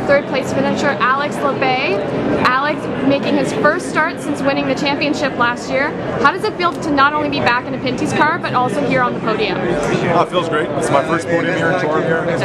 third place finisher Alex Labbe. Alex making his first start since winning the championship last year. How does it feel to not only be back in a Pinty's car, but also here on the podium? It feels great. It's my first podium here in Trois-Rivieres. It's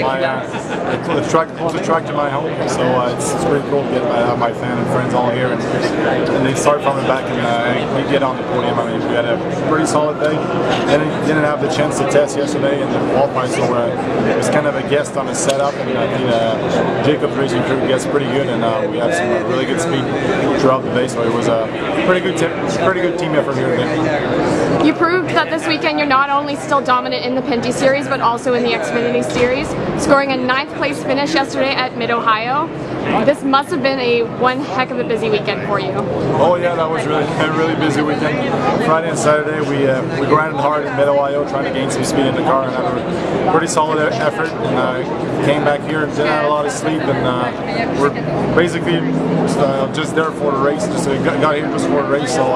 the closest track to my home, so it's pretty cool to get my fan and friends all here, and they start from the back and we get on the podium. I mean, we had a pretty solid day. Didn't have the chance to test yesterday in the qualifying, so it was kind of a guest on the setup, and I think Jacob's racing crew gets pretty good, and we had some really good speed throughout the day, so it was a pretty good team effort here today. You proved that this weekend you're not only still dominant in the Pinty Series, but also in the Xfinity Series, scoring a 9th place finish yesterday at Mid-Ohio. This must have been one heck of a busy weekend for you. Oh yeah, that was a really busy weekend. Friday and Saturday we grinded hard in Mid-Ohio trying to gain some speed in the car and have a pretty solid effort, and came back here and didn't have a lot of sleep, and we're basically just there for the race, got here just for the race, so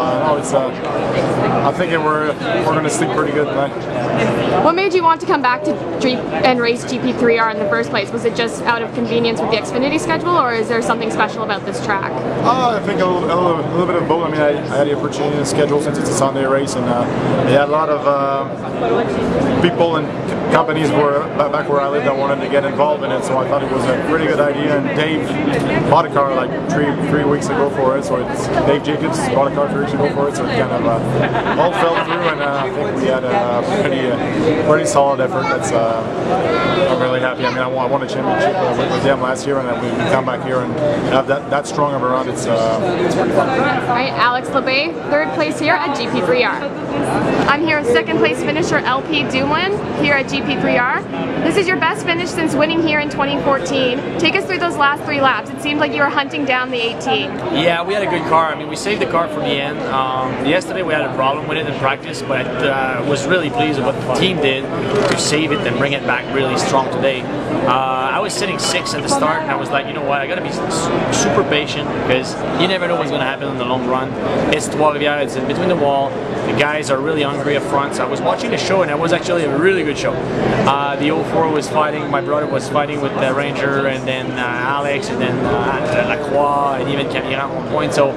I'm thinking we're going to sleep pretty good tonight. What made you want to come back to and race GP3R in the first place? Was it just out of convenience with the Xfinity schedule, or is there something special about this track? I think a little bit of both. I mean, I had the opportunity to schedule since it's a Sunday race, and they had a lot of people and companies back where I lived that wanted to get involved in it, so I thought it was a pretty good idea. And Dave bought a car like three weeks ago for it, so it's Dave Jacobs bought a car 3 weeks ago for it, so it kind of all fell through, and I think we had a pretty solid effort. That's I'm really happy. I mean, I won a championship with them last year, and we come back here and have that strong of a run. It's pretty fun. All right, Alex Labbe, 3rd place here at GP3R. I'm here with 2nd place finisher LP Dumoulin here at GP3R. This is your best finish since winning here in 2014. Take us through those last 3 laps. It seemed like you were hunting down the 18. Yeah, we had a good car. I mean, we saved the car for the end. Yesterday we had a problem with it in practice, but I was really pleased with what the team did to save it and bring it back really strong today. I was sitting 6th at the start, and I was like, you know what, I gotta be super patient, because you never know what's gonna happen in the long run. It's Trois-Rivieres, it's in between the wall. The guys are really hungry up front, so I was watching the show, and it was actually a really good show. The 04 was fighting, my brother was fighting with the Ranger, and then Alex, and then Lacroix, and even CANrace at one point. So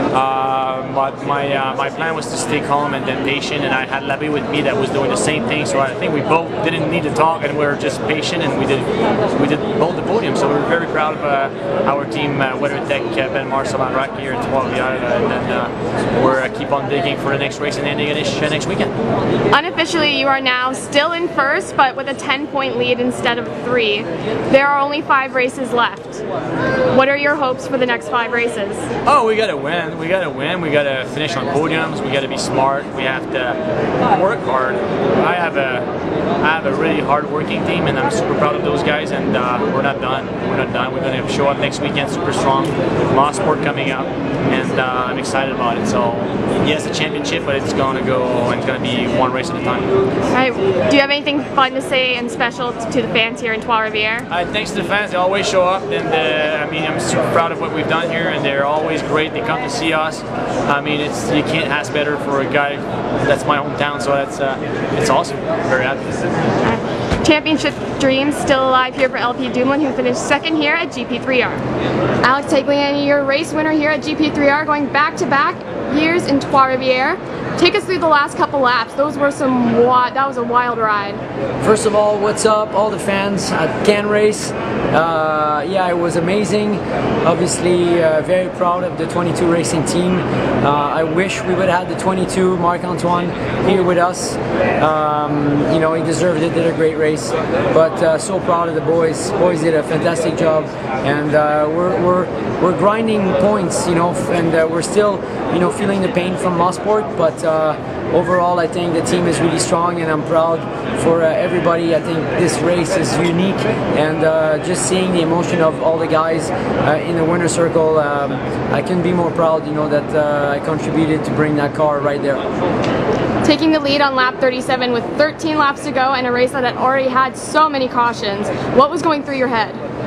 but my plan was to stay calm and then patient, and I had Labbe with me that was doing the same thing, so I think we both didn't need to talk, and we were just patient, and we did both the podium. So we're very proud of our team, WeatherTech, Ben Marcel and Rack here in Trois-Rivieres, and then we're keep on digging for the next race in Antigonish next weekend. Unofficially, you are now still in 1st, but with a 10-point lead instead of 3. There are only 5 races left. What are your hopes for the next 5 races? Oh, we gotta win. We gotta win. We gotta finish on podiums. We gotta be smart. We have to work hard. I have a really hard-working team, and I'm super proud of those guys. And we're not done. We're not done. We're gonna show up next weekend super strong. Lost sport coming up, and I'm excited about it. So yes, a championship, but it's gonna go, and it's gonna be one race at a time. All right. Do you have anything fun to say and special to the fans here in Trois-Rivieres? Thanks to the fans. They always show up, and I mean, I'm super proud of what we've done here, and they're always great. They come to see us. I mean, you can't ask better for a guy that's my hometown, so it's awesome. I'm very happy. Championship dreams still alive here for LP Dumoulin, who finished 2nd here at GP3R. Alex Tagliani, your race winner here at GP3R, going back-to-back years in Trois-Rivieres. Take us through the last couple laps. That was a wild ride. First of all, what's up, all the fans at CANrace? Yeah, it was amazing. Obviously, very proud of the 22 racing team. I wish we would have had the 22, Marc-Antoine, here with us. You know, he deserved it, did a great race. But so proud of the boys. Boys did a fantastic job, and we're grinding points, you know, and we're still, you know, feeling the pain from Mosport, but overall I think the team is really strong, and I'm proud for everybody. I think this race is unique, and just seeing the emotion of all the guys in the winner's circle, I couldn't be more proud, you know, that I contributed to bring that car right there. Taking the lead on lap 37 with 13 laps to go and a race that had already had so many cautions, what was going through your head?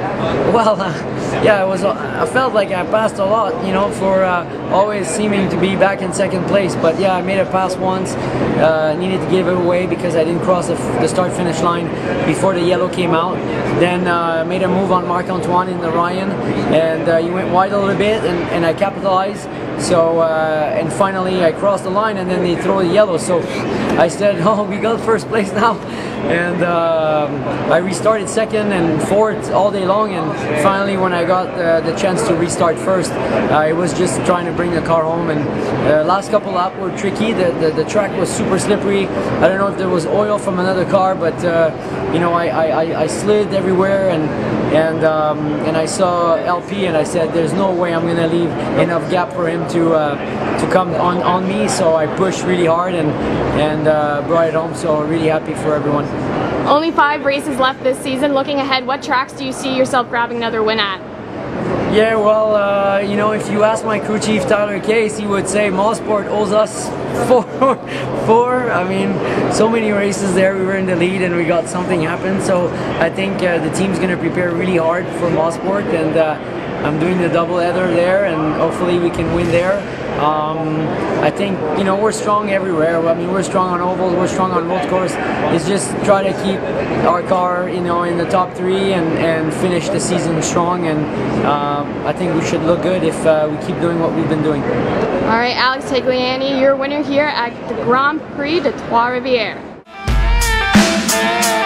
Well, yeah, I felt like I passed a lot, you know, for always seeming to be back in second place. But yeah, I made a pass once, needed to give it away because I didn't cross the start-finish line before the yellow came out. Then made a move on Marc-Antoine in the Ryan, and he went wide a little bit, and I capitalized. So, and finally I crossed the line, and then they throw the yellow. So I said, oh, we got first place now. And I restarted second and fourth all day long, and finally when I got the chance to restart first, I was just trying to bring the car home. And last couple laps were tricky. The track was super slippery. I don't know if there was oil from another car, but you know, I slid everywhere, and I saw LP, and I said, there's no way I'm gonna leave enough gap for him to come on me. So I pushed really hard and brought it home. So really happy for everyone. Only 5 races left this season. Looking ahead, what tracks do you see yourself grabbing another win at? Yeah, well, you know, if you ask my crew chief Tyler Case, he would say Mosport owes us four. I mean, so many races there, we were in the lead and we got something happen. So I think the team's going to prepare really hard for Mosport, and I'm doing the double header there, and hopefully we can win there. I think, you know, we're strong everywhere. I mean, we're strong on ovals, we're strong on road course. It's just try to keep our car, you know, in the top 3 and finish the season strong. And I think we should look good if we keep doing what we've been doing. All right, Alex Tagliani, your winner here at the Grand Prix de Trois-Rivieres.